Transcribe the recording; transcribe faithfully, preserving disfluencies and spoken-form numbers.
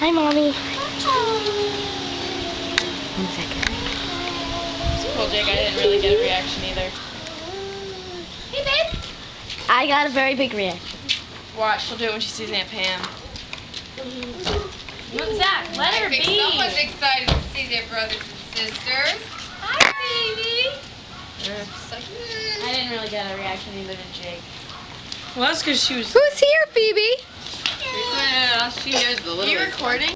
Hi, Mommy. One second. Well, Jake, I didn't really get a reaction either. Hey, babe. I got a very big reaction. Watch, she'll do it when she sees Aunt Pam. Zach, let her I think be. someone's excited to see their brothers and sisters. Hi, Phoebe. I didn't really get a reaction either to Jake. Well, that's because she was... Who's here, Phoebe? She hears the little. Are you recording?